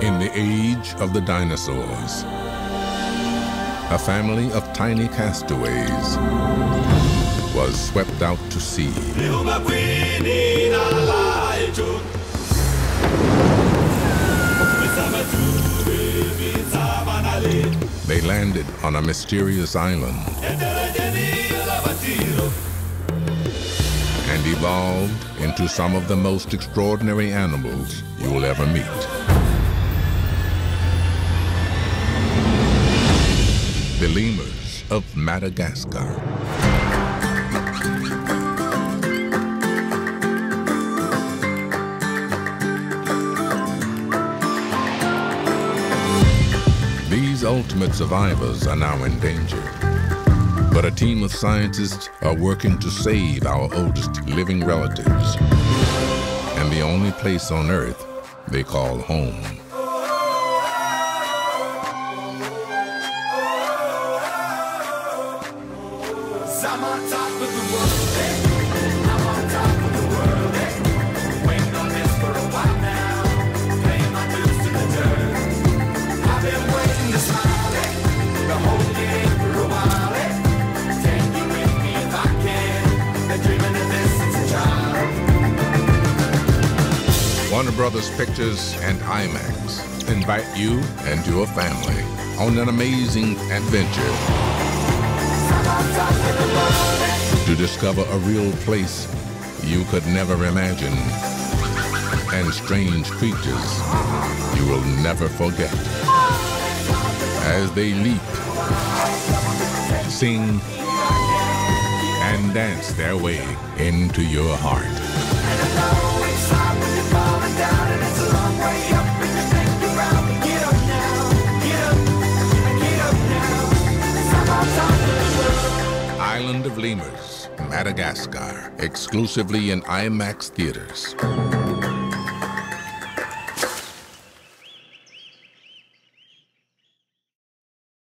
In the age of the dinosaurs, a family of tiny castaways was swept out to sea. They landed on a mysterious island and evolved into some of the most extraordinary animals you will ever meet. The lemurs of Madagascar. These ultimate survivors are now endangered, but a team of scientists are working to save our oldest living relatives and the only place on Earth they call home. I'm on top of the world, I'm on top of the world, waiting on this for a while now, paying my dues to the dirt. I've been waiting to smile, to hold you in for a while, take you with me if I can, been dreaming of this since a child. Warner Brothers Pictures and IMAX invite you and your family on an amazing adventure to discover a real place you could never imagine and strange creatures you will never forget as they leap, sing, and dance their way into your heart. Island of Lemurs, Madagascar, exclusively in IMAX theaters.